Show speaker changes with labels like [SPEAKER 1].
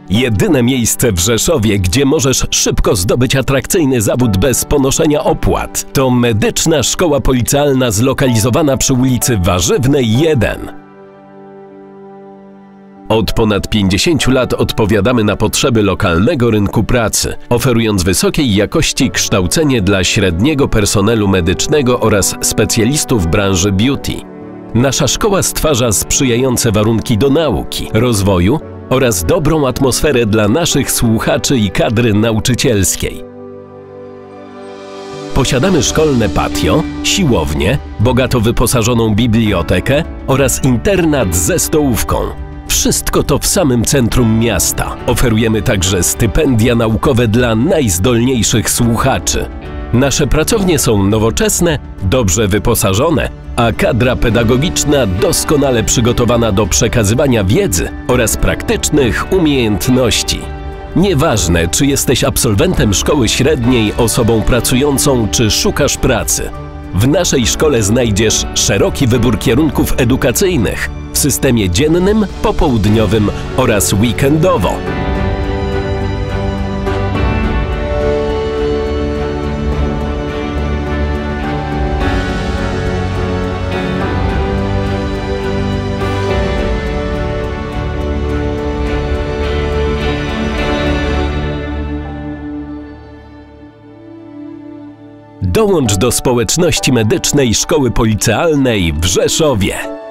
[SPEAKER 1] Jedyne miejsce w Rzeszowie, gdzie możesz szybko zdobyć atrakcyjny zawód bez ponoszenia opłat, to Medyczna Szkoła Policjalna zlokalizowana przy ulicy Warzywnej 1. Od ponad 50 lat odpowiadamy na potrzeby lokalnego rynku pracy, oferując wysokiej jakości kształcenie dla średniego personelu medycznego oraz specjalistów branży beauty. Nasza szkoła stwarza sprzyjające warunki do nauki, rozwoju oraz dobrą atmosferę dla naszych słuchaczy i kadry nauczycielskiej. Posiadamy szkolne patio, siłownię, bogato wyposażoną bibliotekę oraz internat ze stołówką. Wszystko to w samym centrum miasta. Oferujemy także stypendia naukowe dla najzdolniejszych słuchaczy. Nasze pracownie są nowoczesne, dobrze wyposażone, a kadra pedagogiczna doskonale przygotowana do przekazywania wiedzy oraz praktycznych umiejętności. Nieważne, czy jesteś absolwentem szkoły średniej, osobą pracującą, czy szukasz pracy. W naszej szkole znajdziesz szeroki wybór kierunków edukacyjnych w systemie dziennym, popołudniowym oraz weekendowo. Dołącz do społeczności medycznej Szkoły Policjalnej w Rzeszowie.